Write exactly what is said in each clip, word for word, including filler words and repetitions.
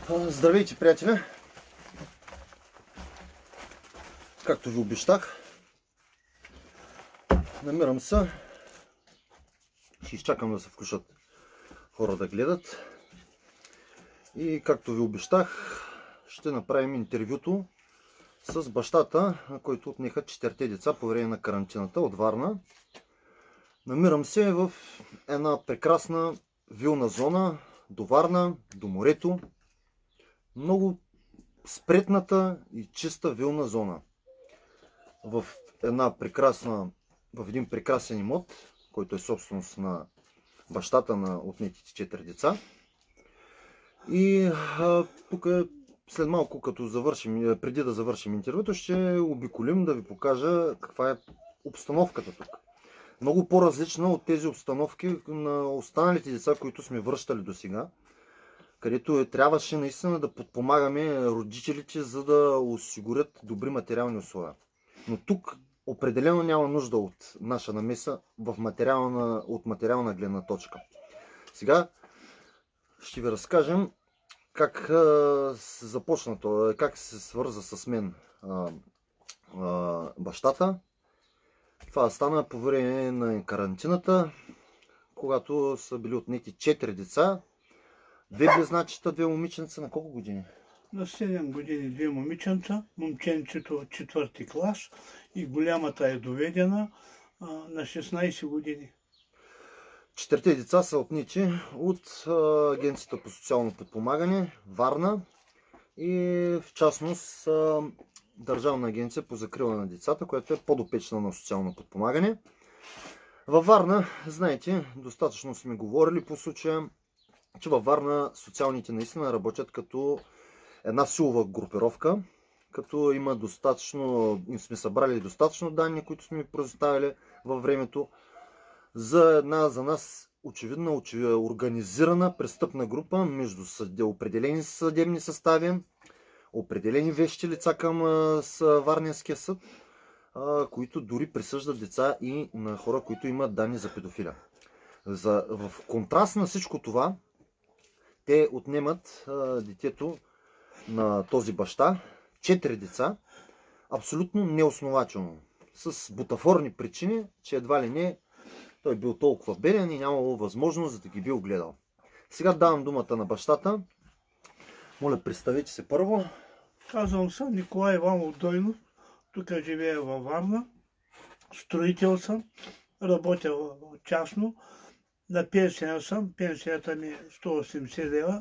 Здравейте, приятели! Както ви обещах, намирам се. Ще изчакам да се включат хора да гледат. И както ви обещах, ще направим интервюто с бащата, на който отнеха четирите деца по време на карантината от Варна. Намирам се в една прекрасна вилна зона до Варна, до морето. Много спретната и чиста вилна зона. В една прекрасна, в един прекрасен имот, който е собственост на бащата на отнетите четири деца. И а, тук след малко, като завършим, преди да завършим интервюто, ще обиколим да ви покажа каква е обстановката тук. Много по-различна от тези обстановки на останалите деца, които сме връщали до сега, където трябваше наистина да подпомагаме родителите, за да осигурят добри материални условия. Но тук определено няма нужда от наша намеса в материална, от материална гледна точка. Сега ще ви разкажем как се започна това, как се свърза с мен а, а, бащата. Това стана по време на карантината, когато са били отнети четири деца, две близначета, две момиченца. На колко години? На седем години две момиченца, момченцето четвърти клас и голямата е доведена а, на шестнайсет години. Четирите деца са отнети от а, Агенцията по социално подпомагане Варна и в частност а, Държавна агенция по закрила на децата, която е подопечна на социално подпомагане. Във Варна, знаете, достатъчно сме говорили по случая, че във Варна социалните наистина работят като една силова групировка, като има достатъчно, сме събрали достатъчно данни, които сме предоставили във времето за една за нас очевидна, очевидна организирана престъпна група между съд... определени съдебни състави, определени вещи лица към Варненския съд, които дори присъждат деца и на хора, които имат данни за педофилия. За... В контраст на всичко това, те отнемат а, детето на този баща, четири деца, абсолютно неоснователно, с бутафорни причини, че едва ли не той бил толкова беден и нямало възможност да ги бил гледал. Сега давам думата на бащата. Моля, представете се първо. Казвам се Николай Иванов Дойнов, тук живея във Варна, строител съм, работя частно. На пенсия съм, пенсията ми е сто и осемдесет лева,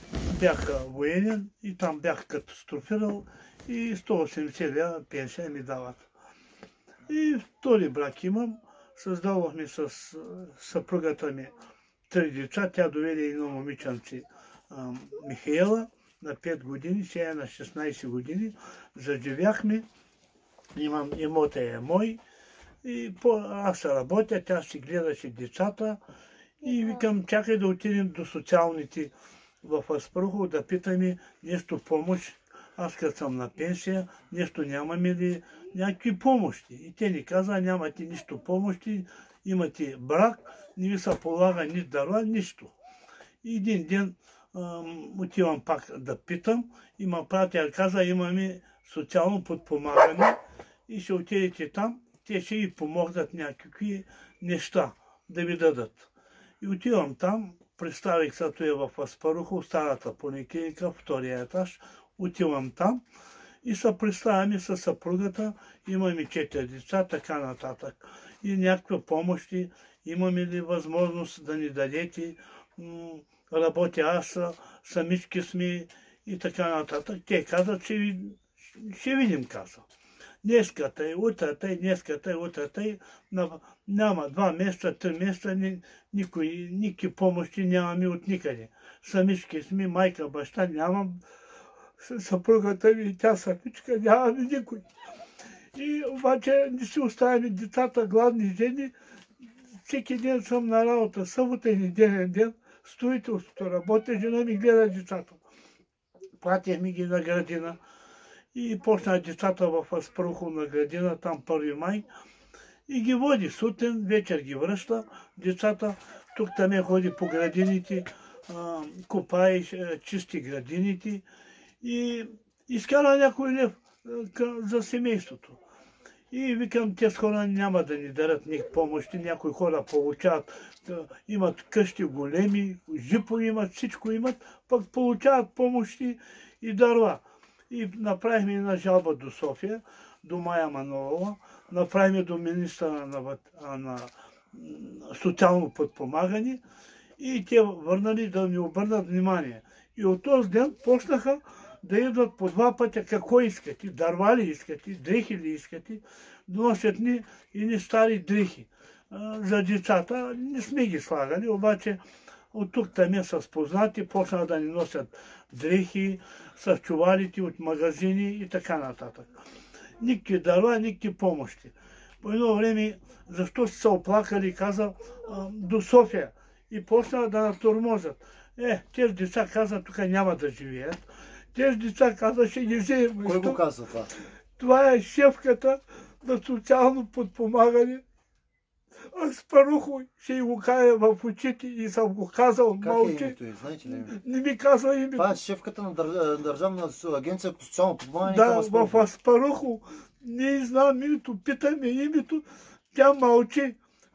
бях военен и там бях катастрофирал и сто и осемдесет лева пенсия ми дават. И втори брак имам, създавахме с съпругата ми три деца, тя доведе едно момиченце Михаела на пет години, сега е на шестнайсет години, заживяхме, имам, имота е мой. И по, аз се работя, тя си гледаше децата и викам, чакай да отидем до социалните в Аспарухово да питаме нещо помощ. Аз като съм на пенсия, нещо нямаме ли, някакви помощи. И те ни каза, нямате нищо помощи, имате брак, не ви се полага ни дарва, нищо. И един ден ам, отивам пак да питам и ма пратя каза, имаме социално подпомагане и ще отидете там. Те ще и помогнат някакви неща да ви дадат. И отивам там, представих се, той е в Аспарухово, старата поликлиника, втория етаж. Отивам там и се представяме със съпругата, имаме четири деца, така нататък. И някакви помощи, имаме ли възможност да ни дадете, работя аз, самички сме и така нататък. Те казват, че ще видим, каза. Днеска тъй, утре тъй, днеска тъй, утре тъй, няма два месеца, три месеца, ни, никой, никакви помощи нямаме от никъде. Самички сме, майка, баща, нямам, съпругата ми, тя самичка, нямаме никой. И обаче не си оставяме децата, гладни жени, всеки ден съм на работа, събота и неделен ден, строителството работя, жена ми гледа децата. Пратихме ги на градина. И почна децата в Аспарухово на градина, там първи май. И ги води сутрин, вечер ги връща. Децата тук там ходи по градините, а, копае, чисти градините и изкара някой лев за семейството. И викам, тези хора няма да ни дарят никакви помощи, някои хора получават, имат къщи големи, жипови имат, всичко имат, пък получават помощи и дарва. И направихме една жалба до София, до Мая Манолова, направихме до министъра на, на социално подпомагане и те върнали да ни обърнат внимание. И от този ден почнаха да идват по два пътя какво искате, дърва ли искате, дрехи ли искате, носят ни и стари дрехи. За децата не сме ги слагали, обаче от тук там са познати, почнаха да ни носят дрехи с чувалите от магазини и така нататък. Никакви дърва, никакви помощи. По едно време, защо са оплакали, каза, до София и почнаха да натормозят. Е, тези деца каза, тук няма да живеят. Тези деца каза, ще ги вземем. Кой го каза това? Това е шефката на социално подпомагане. Аспарухо ще го кажа в очите и съм го казал. Как е името й? Знаете ли името? Не ми казва името. Това е шефката на Държавна агенция по социално подпомагане. Да, в Аспарухо. Не знам името, питаме името, тя мълчи.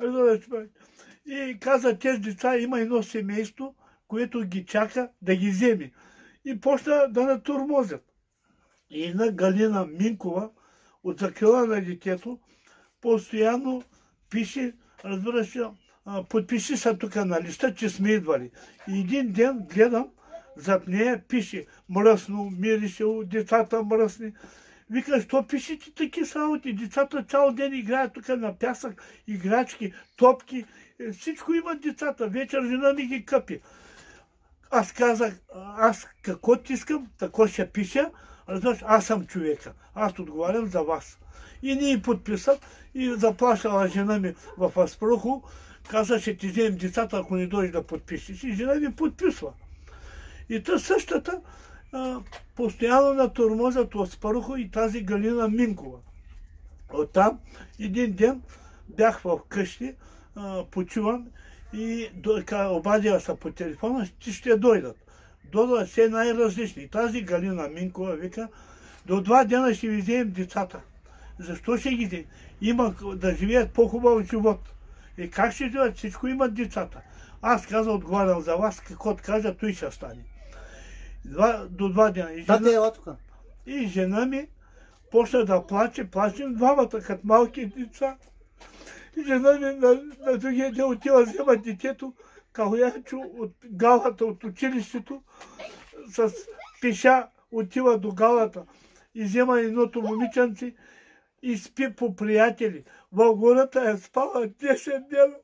И каза, тези деца има едно семейство, което ги чака да ги вземе. И почна да натурмозят. И една Галина Минкова от закрила на детето постоянно пише, разбира се, подпиши се тук на листа, че сме идвали. И един ден гледам, зад нея пише мръсно, мирише, децата мръсни. Вика, що пишете таки работи? Децата цял ден играят тук на пясък, играчки, топки. Всичко имат децата. Вечер жена ми ги къпи. Аз казах, аз какво ти искам, тако ще пиша, разбираш, аз съм човека. Аз отговарям за вас. И ние подписах и заплащала жена ми в Аспарухо, каза, ще ти вземем децата, ако не дойдеш да подпишеш. И жена ми подписва. И та същата а, постоянно натормозят от Аспарухо и тази Галина Минкова. Оттам един ден бях в къщи, а, почивам и обадила се по телефона, че ще дойдат. Дойдат все най-различни. Тази Галина Минкова вика, до два дена ще ви вземем децата. Защо ще ги вземем? Има да живеят по-хубав живот. И как ще живеят? Всичко имат децата. Аз каза, отговарям за вас, какво кажа, той ще стане. Два, до два дена. И жена, да, тук. И жена ми почна да плаче, плачем двамата, като малки деца. И жена ми на, на другия ден отива, взема детето, калоячо от галата, от училището, с пеша отива до галата и взема едното момиченце и спи по приятели. В гората е спала десет дена.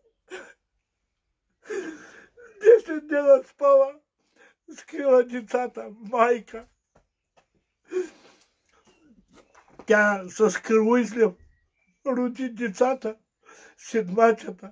десет дена спала. Скрила децата, майка. Тя с кръвоизлив роди децата, седмачата.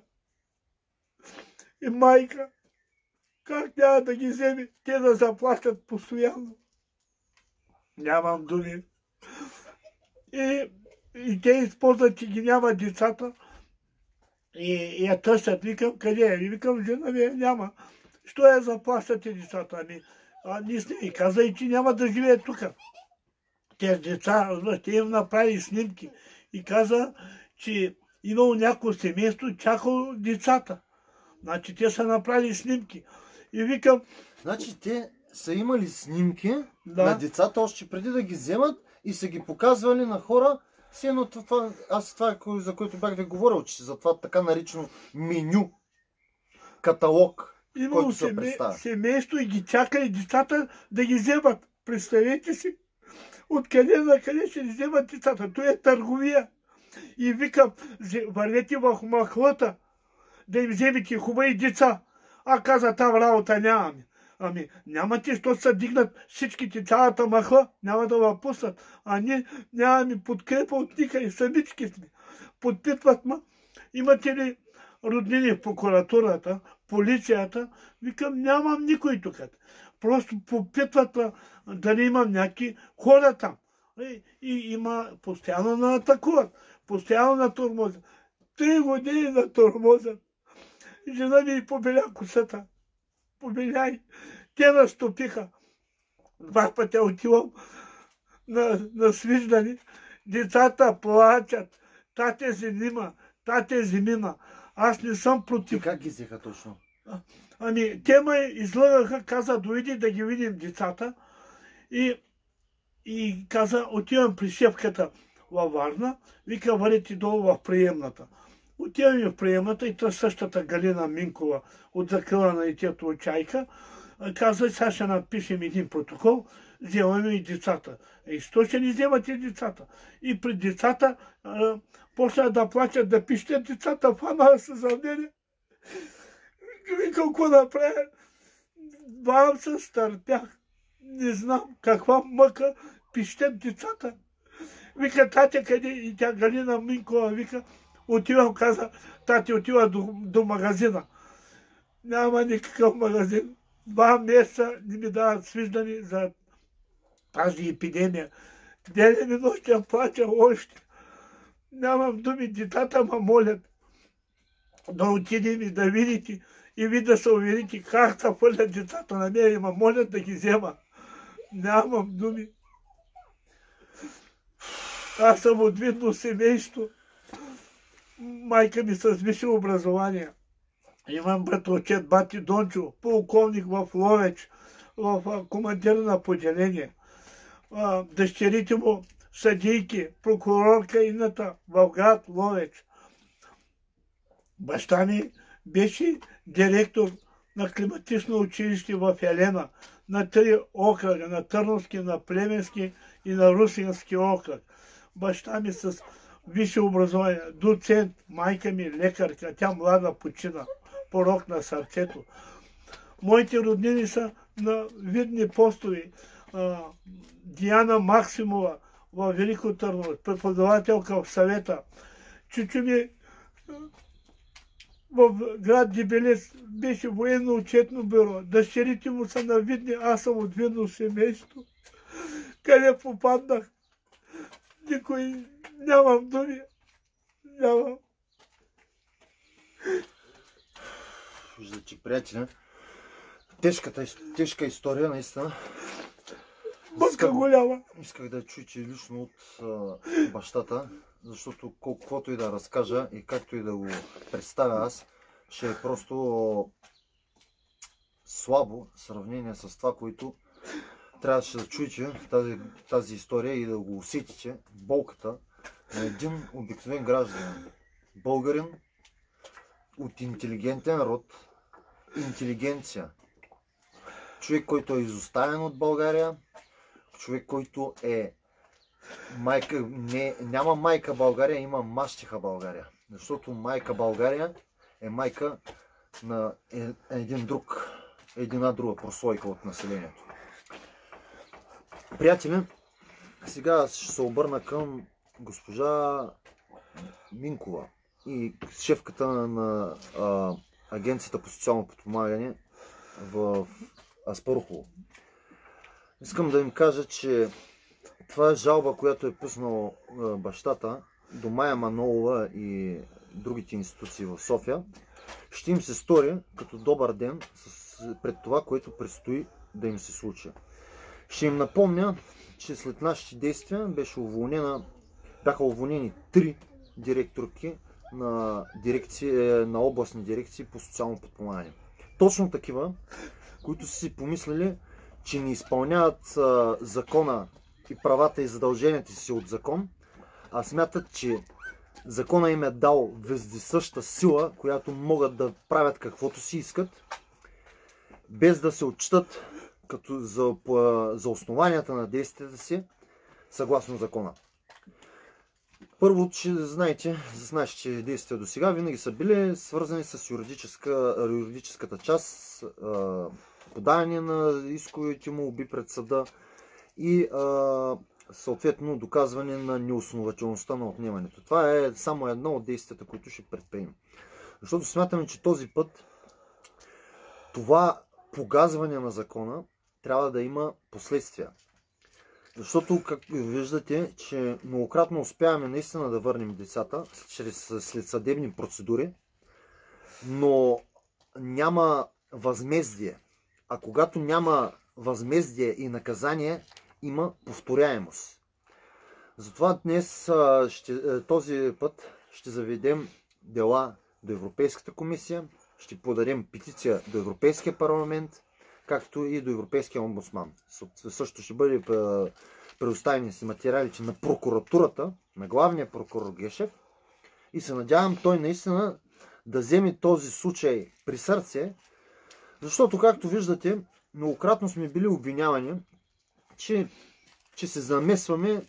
И майка, как няма да ги вземе, те да заплащат постоянно. Нямам думи. И, и те използват, че ги няма децата. И, и я търсят, викам, къде е? И викам, жена ми няма. Що я заплащате децата? Ами, а, не сме ми каза и че няма да живеят тук. Тези деца, те им направили снимки и каза, че имало някакво семейство, чакало децата. Значи те са направили снимки. И викам... Значи те са имали снимки да. на децата още преди да ги вземат и са ги показвали на хора. Сено това, аз това, за което бях ви говорил, че за това така наречено меню, каталог, имало който се семе... представя. семейство и ги чакали децата да ги вземат. Представете си, откъде на къде ще ги вземат децата. Това е търговия. И викам, вървете в махлата, да им вземете хубави деца. А каза, там работа нямаме. Ами, нямате, защото са дигнат всичките, цялата махла, няма да ва пуснат. А ние нямаме подкрепа от никъде, самички сме. Подпитват ма, имате ли роднини в прокуратурата, полицията? Викам, нямам никой тук. Просто попитват дали имам някакви хора там. И, и има постоянно на атакуват, постоянно на тормозят. Три години на тормозят. Жена ми побеля косата. поменяй. Те наступиха. Два пъти отивам на, на свиждане. Децата плачат. Тате вземима, тате вземима. Аз не съм Ти против. как ги взеха точно? Ами, те ме излъгаха, каза, дойди да ги видим децата. И, и каза, отивам при шефката във Варна, вика, варите долу в приемната. Отиваме в приемната и та същата Галина Минкова от закрила на детето от Чайка каза, сега ще напишем един протокол, вземаме и децата. И що ще ни вземате децата? И при децата а, почна да плачат, да пишете децата, фана се за мене. Вика, какво направя? Бавам се, стърпях. Не знам каква мъка пищят децата. Вика, тате къде? И тя Галина Минкова вика, отивам, каза, тате отива до, до магазина. Няма никакъв магазин. Два месеца не ми дават свиждани за тази епидемия. Ден и нощен плача още. Нямам думи, децата ме молят да отидем и да видите и ви да се уверите как да фърлят децата на мен и ме молят да ги взема. Нямам думи. Аз съм от видно семейство. Майка ми с висше образование. Имам братовчет бати Дончо, полковник в Ловеч, в командир на поделение. Дъщерите му съдийки, прокурорка Ината в град Ловеч. Баща ми беше директор на климатично училище в Елена, на три окръга, на Търновски, на Племенски и на Русински окръг. Баща ми с висше образование, доцент, майка ми лекарка, тя млада почина, порок на сърцето. Моите роднини са на видни постове. Диана Максимова в Велико Търново, преподавателка в съвета. Чучу ми в град Дебелец беше военно-учетно бюро. Дъщерите му са на видни, аз съм от видно семейство. Къде попаднах? Никой, нямам думи. Нямам. Виждате, приятели, тежката, тежка история, наистина. Бъдка голяма. Исках да чуете лично от а, бащата, защото колкото и да разкажа и както и да го представя аз, ще е просто слабо в сравнение с това, което трябваше да чуете тази, тази история и да го усетите, болката на един обикновен гражданин, българин от интелигентен род, интелигенция, човек, който е изоставен от България, човек, който е майка, не, няма майка България, има мащеха България. Защото майка България е майка на един друг, една друга прослойка от населението. Приятели, сега ще се обърна към госпожа Минкова и шефката на а, Агенцията по социално подпомагане в Аспарухово. Искам да им кажа, че това е жалба, която е пуснал бащата до Мая Манолова и другите институции в София. Ще им се стори като добър ден пред това, което предстои да им се случи. Ще им напомня, че след нашите действия беше уволнена, бяха уволнени три директорки на, дирекции, на областни дирекции по социално подпомагане. Точно такива, които са си помислили, че не изпълняват а, закона и правата и задълженията си от закон, а смятат, че закона им е дал вездесъща сила, която могат да правят каквото си искат, без да се отчитат като за, за основанията на действията си, съгласно закона. Първо, че знаете, за нашите действия до сега винаги са били свързани с юридическа, юридическата част, подаване на исковите му молби пред съда и а, съответно доказване на неоснователността на отнемането. Това е само едно от действията, които ще предприемем. Защото смятаме, че този път това погазване на закона трябва да има последствия. Защото, как виждате, че многократно успяваме наистина да върнем децата чрез, след съдебни процедури, но няма възмездие. а когато няма възмездие и наказание, има повторяемост. Затова днес, ще, този път, ще заведем дела до Европейската комисия, ще подадем петиция до Европейския парламент, както и до Европейския омбудсман. Също ще бъде предоставени си материалите на прокуратурата, на главния прокурор Гешев, и се надявам той наистина да вземе този случай при сърце, защото, както виждате, многократно сме били обвинявани, че, че се замесваме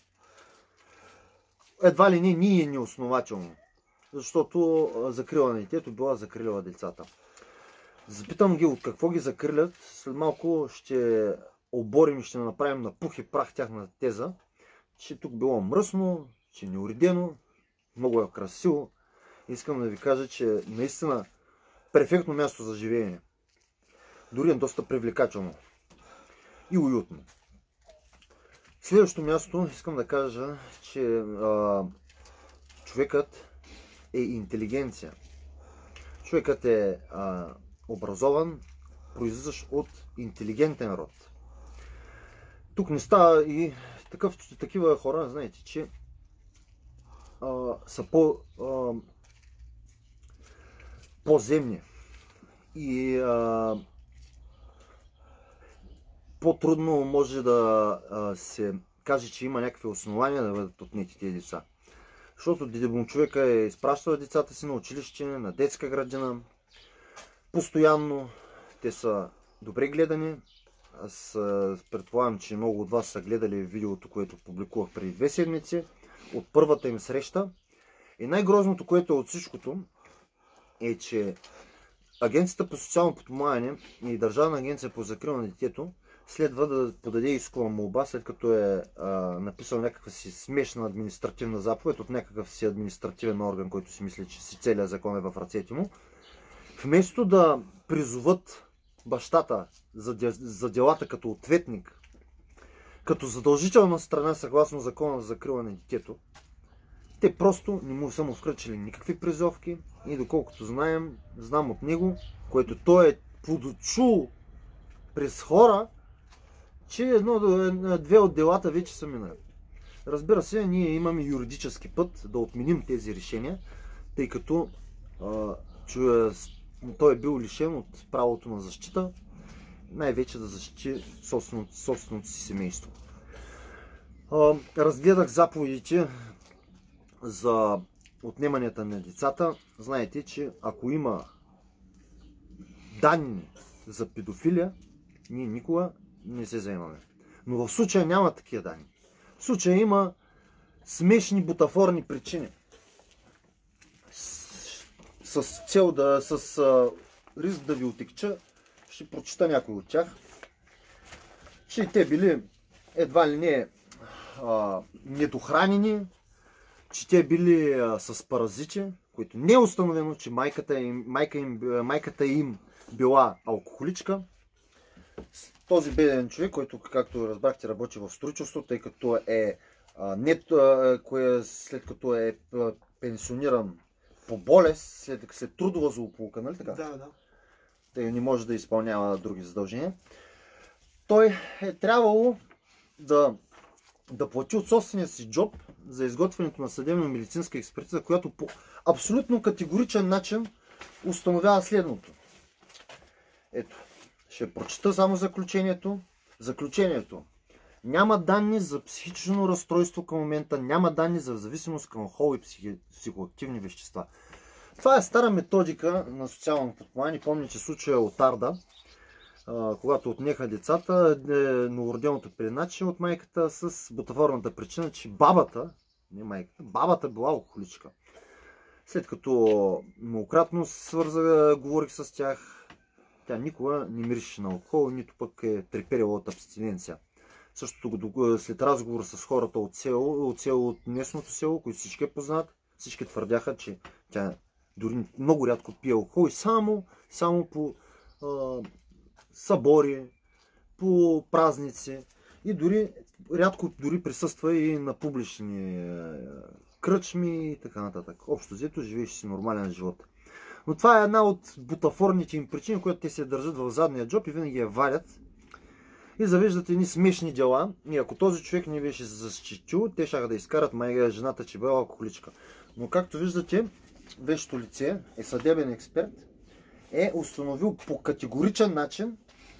едва ли не ние неоснователно, защото закрила на детето била закрила децата. Запитам ги от какво ги закрилят, след малко ще оборим и ще направим на пух и прах тяхната теза, че тук било мръсно, че неуредено, много е красиво. Искам да ви кажа, че наистина перфектно място за живеене. Дори е доста привлекателно и уютно. Следващото място искам да кажа, че а, човекът е интелигенция. Човекът е а, образован, произлизащ от интелигентен род. Тук не става и такъв, такива хора, знаете, че а, са по, а, по-земни и а, по-трудно може да а, се каже, че има някакви основания да бъдат отнети тези деца. Защото човека е изпращал децата си на училище, на детска градина, постоянно. Те са добре гледани. Аз предполагам, че много от вас са гледали видеото, което публикувах преди две седмици, от първата им среща. И най-грозното, което е от всичкото, е, че Агенцията по социално подпомагане и Държавна агенция по закрила на детето следва да подаде искова молба, след като е а, написал някаква си смешна административна заповед от някакъв си административен орган, който си мисли, че си целият закон е в ръцете му. Вместо да призоват бащата за, за делата като ответник, като задължителна страна съгласно закона за закрила на детето, те просто не му са му включили никакви призовки и доколкото знаем, знам от него, което той е подочул през хора, че едно, две от делата вече са минали. Разбира се, ние имаме юридически път да отменим тези решения, тъй като а, чуя, той е бил лишен от правото на защита, най-вече да защити собственото, собственото си семейство. А, разгледах заповедите за отнеманията на децата. Знаете, че ако има данни за педофилия, ние никога не се заемаме. Но в случая няма такива данни. В случая има смешни бутафорни причини. С, с цел да, с а, риск да ви отекча, ще прочита някой от тях. Че те били едва ли не а, недохранени, че те били а, с паразити, които не е установено, че майката им, майка им, майката им била алкохоличка. Този беден човек, който, както разбрахте, работи в строителство, тъй като е а, не, а, кое, след като е а, пенсиониран по болест, след, след трудова злополука, нали така? Да, да. Тъй не може да изпълнява други задължения. Той е трябвало да, да плати от собствения си джоб за изготвянето на съдебно-медицинска експертиза, която по абсолютно категоричен начин установява следното. Ето, ще прочита само заключението. Заключението. Няма данни за психично разстройство към момента, няма данни за зависимост към алкохол и психи... психоактивни вещества. Това е стара методика на социално подпомагане. Помните случая от Арда, когато отнеха децата, новороденото преначе от майката с бутафорната причина, че бабата, не майката, бабата била алкохоличка. След като многократно се свърза, говорих с тях, тя никога не мирише на алкохол, нито пък е треперила от абстиненция. Същото след разговор с хората от село, от село, от местното село, които всички познат, всички твърдяха, че тя дори много рядко пие алкохол и само, само по а, събори, по празници и дори рядко дори присъства и на публични а, кръчми и така нататък. Общо взето живееше си нормален живот. Но това е една от бутафорните им причини, които те се държат в задния джоб и винаги я валят. И завиждат едни смешни дела. И ако този човек не беше защитил, те ще да изкарат майга жената, че била алкохоличка. Но както виждате, вещото лице е съдебен експерт, е установил по категоричен начин,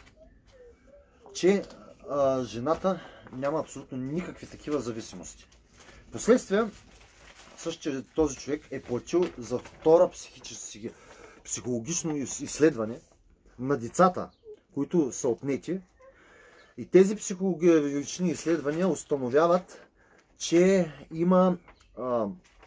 че а, жената няма абсолютно никакви такива зависимости. Последствие, същия този човек е платил за втора психологично изследване на децата, които са отнети. И тези психологични изследвания установяват, че има, а,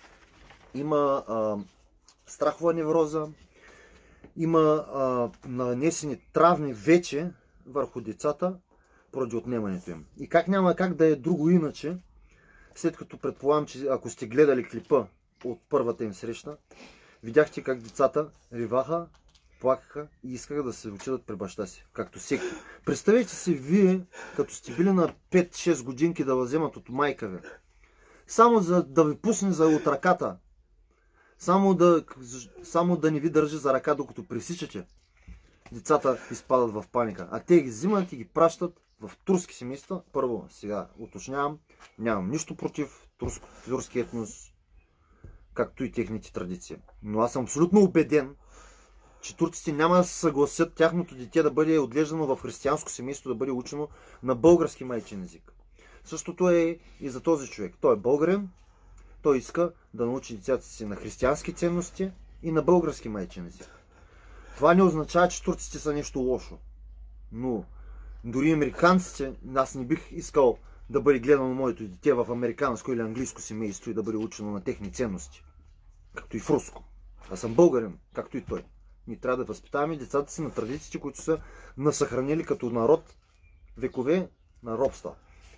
има а, страхова невроза, има а, нанесени травми вече върху децата поради отнемането им. И как няма как да е друго иначе, след като предполагам, че ако сте гледали клипа от първата им среща, видяхте как децата реваха, плакаха и искаха да се отидат при баща си, както всеки. Представете си вие, като сте били на пет-шест годинки, да вземат от майка ви. Само за да ви пусне за от ръката. Само да, само да не ви държи за ръка, докато пресичате. Децата изпадат в паника. А те ги взимат и ги пращат в турски семейства. Първо, сега уточнявам, нямам нищо против турски етнос, както и техните традиции. Но аз съм абсолютно убеден, че турците няма да се съгласят тяхното дете да бъде отглеждано в християнско семейство, да бъде учено на български майчин език. Същото е и за този човек. Той е българин, той иска да научи децата си на християнски ценности и на български майчин език. Това не означава, че турците са нещо лошо. Но дори американците, аз не бих искал да бъде гледано моето дете в американско или английско семейство и да бъде учено на техни ценности. Както и в руско. Аз съм българин, както и той. Ние трябва да възпитаваме децата си на традициите, които са насъхранили като народ векове на робства.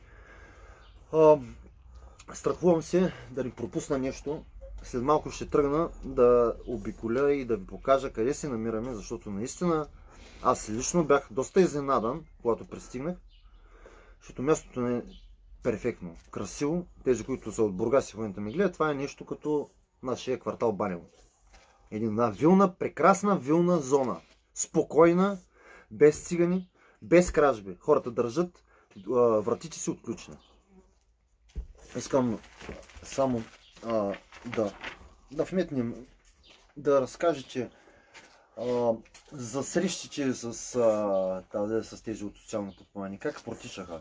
А, страхувам се да не пропусна нещо. След малко ще тръгна да обиколя и да ви покажа къде се намираме, защото наистина аз лично бях доста изненадан, когато пристигнах, защото мястото не е перфектно, красиво. Тези, които са от Бургас и в момента ми гледат, това е нещо като нашия квартал Банево. Една вилна, прекрасна вилна зона. Спокойна, без цигани, без кражби. Хората държат а, вратите си отключени. Искам само а, да, да вметнем, да разкажете а, за срещите с, а, тази, с тези от социално подпомагане. Как протичаха?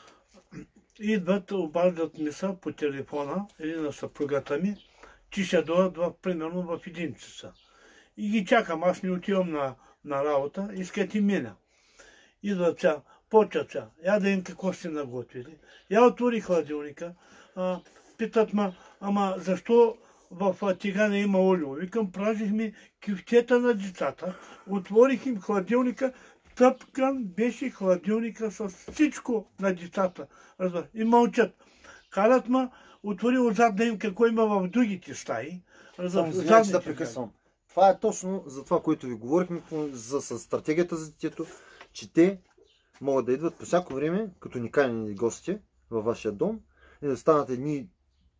Идват, обаждат ми са по телефона или на съпругата ми, че ще дойдат в, примерно в един часа. И ги чакам, аз не отивам на, на работа, искат и мене. Идват сега, почват сега, я да им какво сте наготвили. Я отвори хладилника, а, питат ма, ама защо в тигана има олио? Викам, празихме кюфтета на децата, отворих им хладилника, тъпкан беше хладилника с всичко на децата. И мълчат. Карат ма, отвори отзад да им какво има в другите стаи. Само извинявайте да прекъсвам. Това е точно за това, което ви говорихме за с стратегията за детето, че те могат да идват по всяко време, като ни канени гости във вашия дом и да станат едни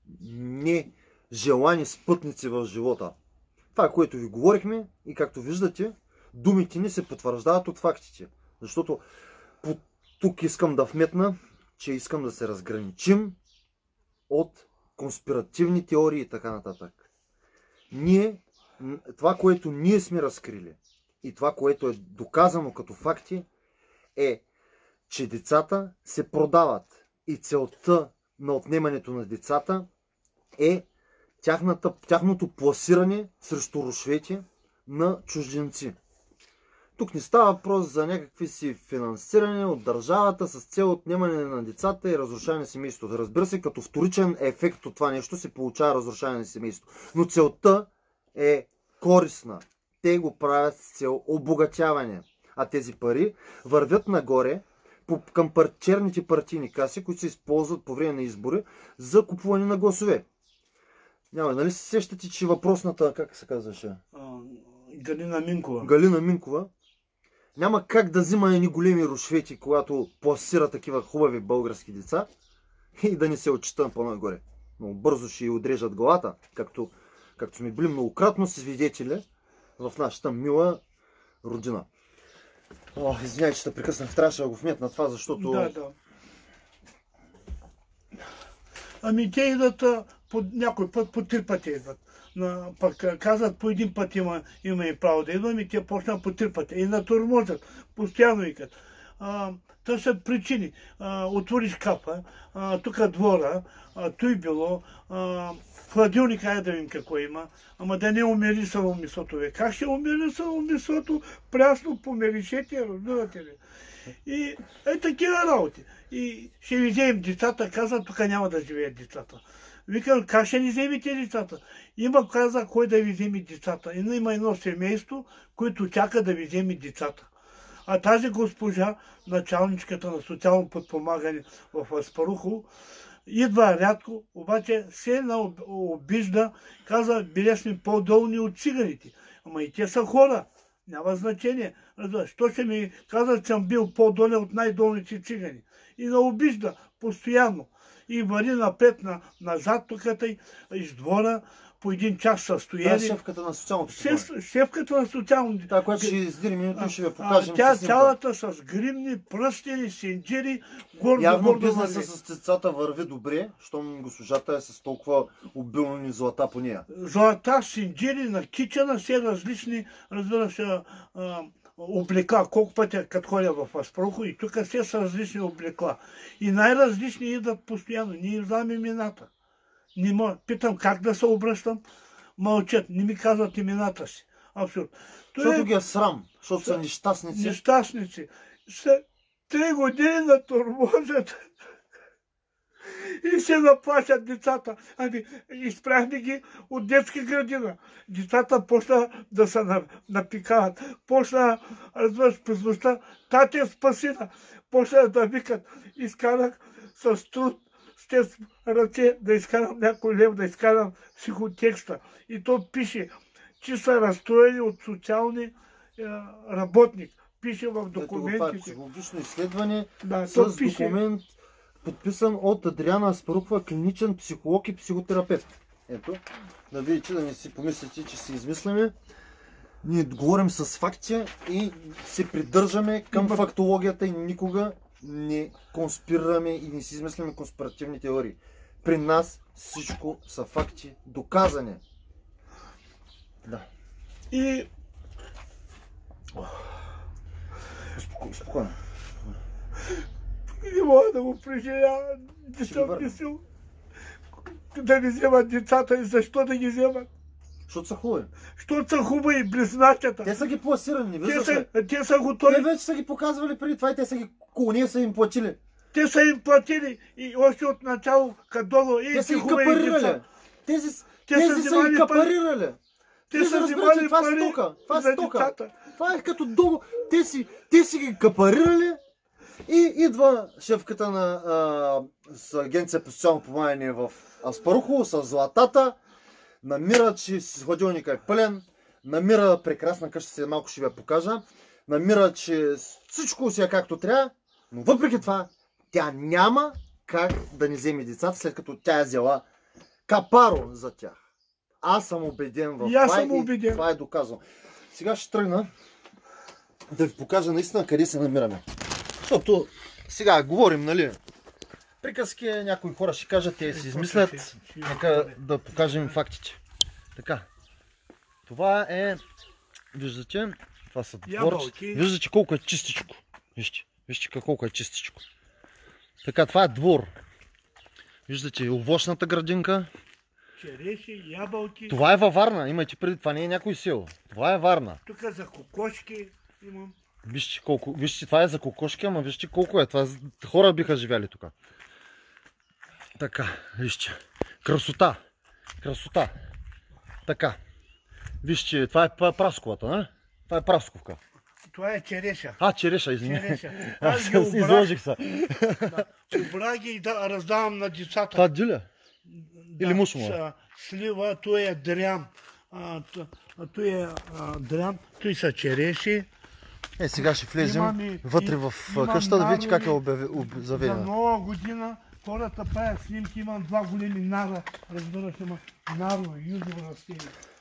нежелани спътници в живота. Това е, което ви говорихме и както виждате, думите ни се потвърждават от фактите. Защото тук искам да вметна, че искам да се разграничим от конспиративни теории и така нататък. Ние, това, което ние сме разкрили и това, което е доказано като факти, е, че децата се продават и целта на отнемането на децата е тяхната, тяхното пласиране срещу рушвети на чужденци. Тук не става въпрос за някакви си финансиране от държавата с цел отнемане на децата и разрушаване на семейството. Разбира се, като вторичен ефект от това нещо се получава разрушаване на семейството. Но целта е корисна. Те го правят с цел обогатяване. А тези пари вървят нагоре към черните партийни каси, които се използват по време на избори за купуване на гласове. Няма, нали се сещате, че въпросната, как се казваше? Галина Минкова. Галина Минкова няма как да взима едни големи рушвети, когато пласира такива хубави български деца и да не се отчита по-нагоре. Много бързо ще й отрежат главата, както, както сме били многократно свидетели в нашата мила родина. О, извиняй, че те прекъснах, трябваше да го вметна това, защото... Да, да. Ами те идват по някой път, по три пъти идват. На, пък казват по един път има, има и право да идвам и те почнат по три пъти. И натормозят, постоянно викат. А, търсят причини. А, отвори шкафа, тук двора, а, той било, а, в хладилника е да видим какво има, ама да не умери саломисото. Как ще умери саломисото? Прясно померишете, разбирате ли? И е такива работи. И ще ви вземем децата, каза, тук няма да живеят децата. Викам, как ще ни вземете децата? Има, каза, кой да ви вземе децата. И има едно семейство, което чака да ви вземе децата. А тази госпожа, началничката на социално подпомагане в Аспарухово, идва рядко, обаче се обижда, каза, били сме по-долни от циганите. Ама и те са хора. Няма значение. Що ще ми каза, че съм бил по-долен от най-долните цигани. И на обижда постоянно. И вари напред, на, назад тук из двора, по един час са стояли. Това е шефката на социалното подпомагане. Шефката на социалното. Да, която ще издири минути, ще ви покажем. Тя цялата с гримни, пръстени, синджири, гордо, явно гордо бизнеса върви. с децата върви добре, щом госпожата е с толкова обилни злата по нея. Злата, синджири, накичана, все различни, разбира се, облекла. Колко пъти като ходя в Аспарухово и тук все са различни облекла. И най-различни идват постоянно. Ние им знаме имената. Не мога. Питам как да се обръщам. Мълчат. Не ми казват имената си. Абсолютно. Защото ги е срам, защото са нещастници. Нещастници. Са три години на тормозят и се наплашат децата. Ами, изпряхме ги от детска градина. Децата почна да се напикават. Почна, разбираш, през нощта, тате спасина. Почна да викат. Изкарах с труд, с тези ръце, да изкарам някой лев, да изкарам психотекста. И то пише, че са разстроени от социални е, работник. Пише в документите. Това е психологично изследване да, с документ, подписан от Адриана Аспарухова, клиничен психолог и психотерапевт. Ето, да видите, да не си помислите, че си измисляме. Ние говорим с факти и се придържаме към Има... фактологията и никога не конспирираме и не си измисляме конспиративни теории. При нас всичко са факти, доказани. Да. И... Успокойно. Спокойно. Не мога да го преживя. Не съм мислил да ви вземат децата и защо да ги вземат. Защото са хубави. Защото са хубави близначата. Те са ги пласирани, виждаш те, ли? са, те са готови. Те вече са ги показвали преди това и те са ги колония са им платили. Те са им платили и още от начало кадоло и те са ги хубави капарирали. Тези, те тези са, са ги капарирали. Те, те са разбират, че това е стока. Това е стока. Това е като долу. Те си, те си ги капарирали и идва шефката на а, с агенция по социално помагане в Аспарухово с златата. Намира, че хладилника е пълен. Намира прекрасна къща, си малко ще ви я покажа. Намира, че всичко си е както трябва. Но въпреки това, тя няма как да не вземе децата, след като тя е взела капаро за тях. Аз съм убеден в това съм и убеден. Това е доказано. Сега ще тръгна да ви покажа наистина къде се намираме. Защото сега говорим, нали, приказки, някои хора ще кажат, те си измислят. Нека да покажем фактите. Така, това е, виждате, това са дворци. Виждате колко е чистичко. Вижте, вижте колко е чистичко. Така, това е двор. Виждате овощната градинка. Череши, ябълки. Това е във Варна, имайте преди, това не е някой село. Това е Варна. Тук за кокошки имам. Вижте колко, вижте, това е за кокошки, ама вижте колко е. Това хора биха живяли тук. Така, вижте. Красота. Красота. Така. Вижте, това е прасковата, не? Това е прасковка. Това е череша. А, череша, извиня. Череша. Аз ги изложих се. Обрах ги и да раздавам на децата. Това дюля? Да, или мушмула? Слива, той е дрям. А, той е а, дрям. Той са череши. Е, сега ще влезем имам, вътре в къща да видите как е заведена. За нова година хората правят снимки, имам два големи нара. Разбира се, има наро, юзово растение.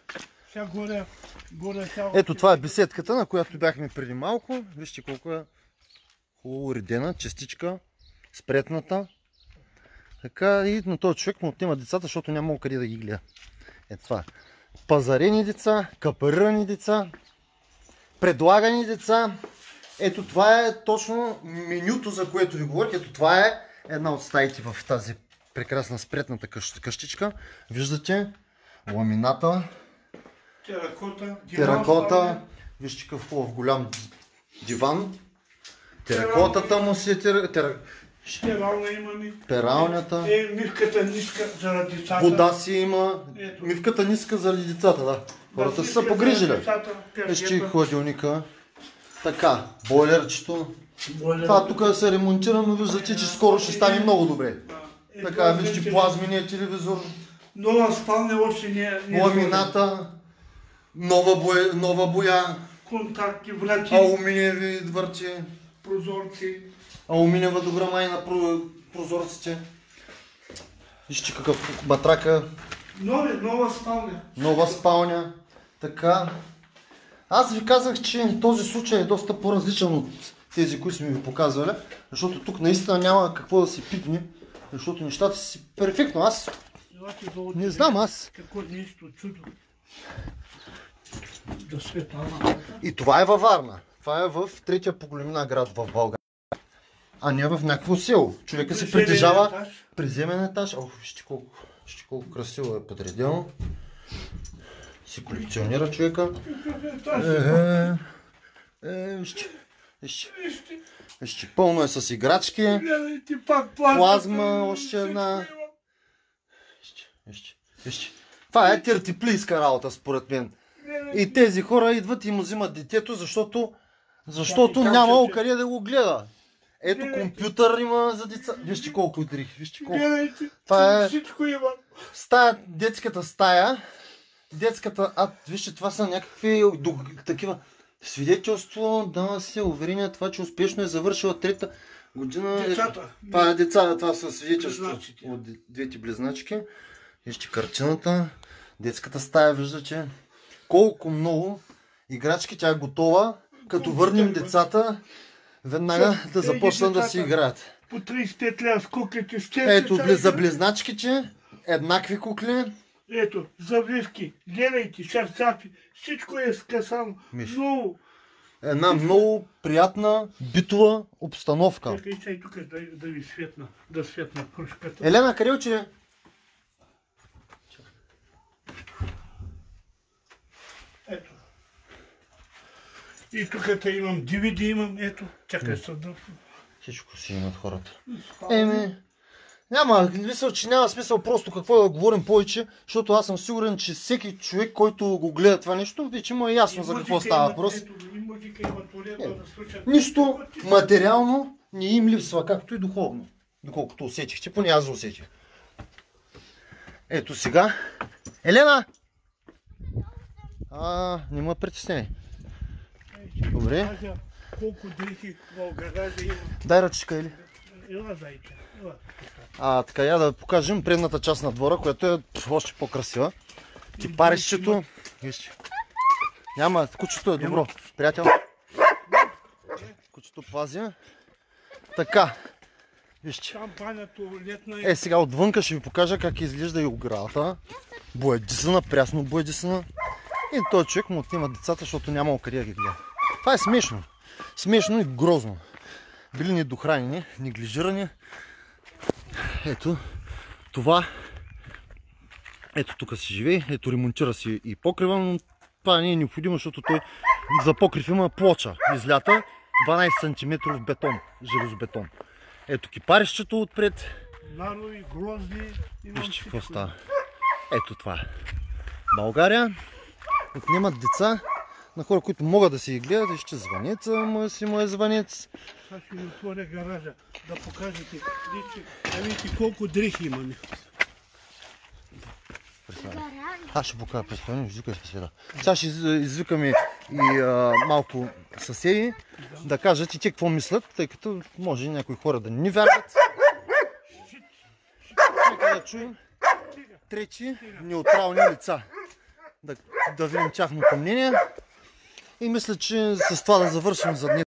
Сега горе, горе сега... Ето това е беседката, на която бяхме преди малко. Вижте колко е хубаво уредена, частичка, спретната. Така и на този човек му отнема децата, защото няма къде да ги гледа. Ето това. Пазарени деца, капарирани деца, предлагани деца. Ето това е точно менюто, за което ви говорих. Ето това е една от стаите в тази прекрасна спретната къщичка. Виждате ламината, теракота, теракота. Вижте какъв хубав голям диван. Теракотата му си е тера... Перална имаме. Пералнята. Е, мивката ниска заради децата. Вода си има. Ето. Мивката ниска заради децата, да. Хората са погрижили. Вижте хладилника. Така, бойлерчето. Бойлер. Това тук се ремонтира, но виждате, че скоро ще стане много добре. Е, Така, това вижте вече- плазмения телевизор, Нова спалня още не е... не е ламината, нова боя, нова боя, сложена. Контакти, врати, алуминиеви върти, прозорци. алуминиева дограма и на про- прозорците. Вижте какъв батрака, Нови, нова спалня. нова спалня. Така. Аз ви казах, че този случай е доста по-различен от тези, които сме ви показвали, защото тук наистина няма какво да се пипне, защото нещата си перфектно. Аз Елате долу, не знам, аз. Какво нещо чудо. Да светла. И това е във Варна. Това е в третия по големина град в България. А не в някакво село. Човека се Приземен притежава етаж. приземен етаж. Ох, вижте колко, вижте колко красиво е подредено. Си колекционира човека. Е, е, вижте, вижте, Вижте, вижте, пълно е с играчки. гледайте пак плазма. Плазма, още една. Вижте, вижте, вижте. Това е тертиплийска работа, според мен. И тези хора идват и му взимат детето, защото, защото Как- няма как- къде да го гледа. Ето Гледайте. компютър има за деца. Вижте колко удрих, вижте колко. Гледайте, Това е- всичко има. Стая, детската стая, детската, а вижте, това са някакви дог- такива свидетелство, да се уверение това, че успешно е завършила трета година. Децата. Това е деца, това са свидетелство Близначите. от двете близначки. Вижте картината, детската стая, виждате колко много играчки, тя е готова. Като върнем децата, веднага да започнат да си играят. По трийсет и пет лева с куклите, с тези Ето деца за играят. близначките, еднакви кукли. Ето, завивки, гледайте, шарцапи, всичко е скъсано. Миш. Много. Една много приятна битова обстановка. Чакай сега и тук да, да ви светна, да светна кружката. Елена, къде отиде? Ето. И тук те имам ди ви ди, имам, ето, чакай съда. Всичко си имат хората. Еми, няма, мисля, че няма смисъл просто какво да говорим повече, защото аз съм сигурен, че всеки човек, който го гледа това нещо, вече му е ясно за какво става въпрос. Ето, и музика има туалетна да слушат. Нищо материално не им липсва, както и духовно. Доколкото усетихте, поне аз го усетих. Ето сега. Елена! А, не ме притесняй. Добре. Кажа, колко дрехи в гаража има. Дай ръчка, или? Ела, зайче, ела. А, така, я да покажем предната част на двора, която е още по-красива. Кипарището. Вижте. Няма, кучето е добро. Приятел. Кучето пази. Така. Вижте. Шампаня, туалетна е. Е, сега отвънка ще ви покажа как изглежда и оградата. Боядисана, прясно боядисана. И този човек му отнема децата, защото няма къде да ги гледа. Това е смешно. Смешно и грозно. Били недохранени, неглижирани. Ето, това. Ето тук си живее. Ето ремонтира си и покрива, но това не е необходимо, защото той за покрив има плоча. Излята дванайсет сантиметров бетон, железобетон. Ето кипарището отпред. Нарови, грозди. имам Вижте какво всичко. става. Ето това е. България отнемат деца на хора, които могат да си ги гледат. Вижте звънеца, му си му е звънец. Сега ще ви отворя гаража, да покажете. Видите, да видите колко дрехи имаме. Аз ще покажа представено, извикай се света. Сега ще из- извикаме и а, малко съседи да кажат и те какво мислят, тъй като може някои хора да не ни вярват. Нека да чуем трети неутрални лица. да, да видим тяхното мнение. И мисля, че с това да завършим за днес.